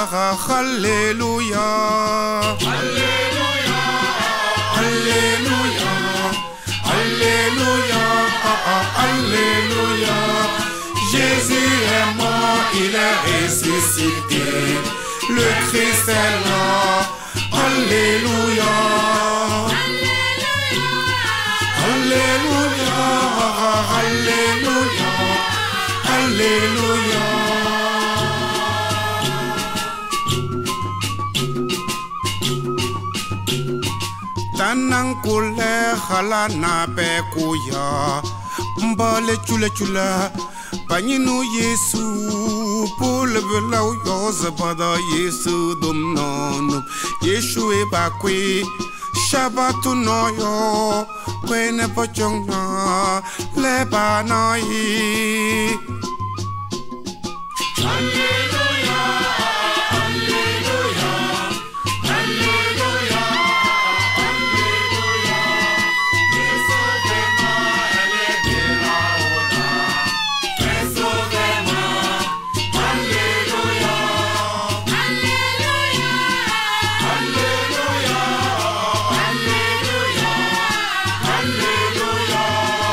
Alléluia. Alléluia. Alléluia. Alléluia. Alléluia. Jésus est mort, il est ressuscité. Le Christ est là. Alléluia. Alléluia. Alléluia. Alléluia. Tanang kule hala na pe kuya mbale chula chula panyinu Yesu pole belau yoza bada Yesu dum nonu Yesu e bakwe Shabatu no yo kwene pochong na leba na yi. Alléluia. Alléluia. Alléluia. Alléluia. Sauvez-moi, elle est de là-haut-là. Sauvez-moi. Alléluia. Alléluia. Alléluia. Alléluia. Alléluia.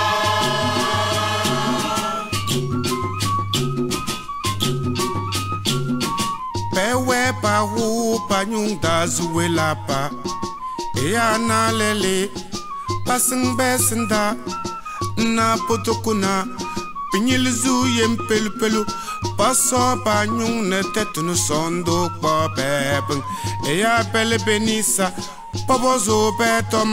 Pewe pa hu pa nyung da zuwe la pa ya na lele pasang besenda na potokuna pinyil zu yem pelu pelu paso pa nyung ne tetunu sondo pa bebeng ya pele benisa pobozo betom.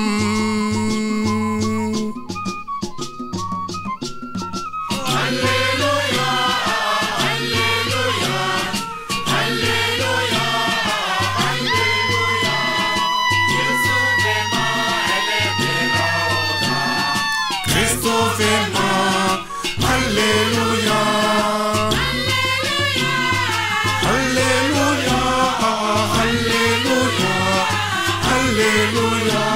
Alléluia. Alléluia. Alléluia. Alléluia. Sauvez-moi, elle est de là-haut-là. Christ sauvez-moi. Alléluia. Alléluia. Alléluia. Alléluia.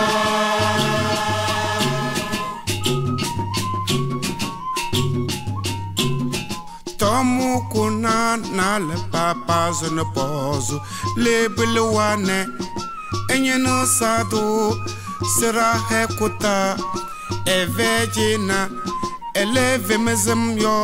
Tomu kuna na le papa zone pozo le bilwane enye no sado sera hekuta evejina eleve mezem yo.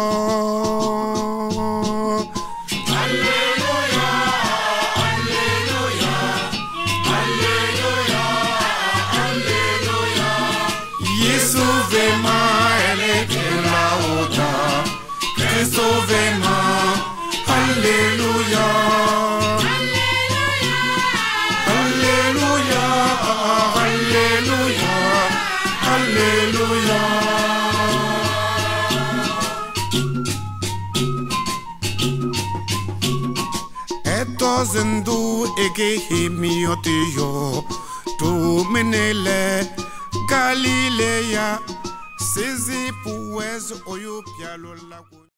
Alléluia. Alléluia. Alléluia. Alléluia. Yesu vema eleke lauta Christ sauvez-moi. Alléluia. Alléluia. Alléluia. Alléluia. Etozendu ege himiotiyo tu menele Galilea sezi puwezo oyo pialo lago.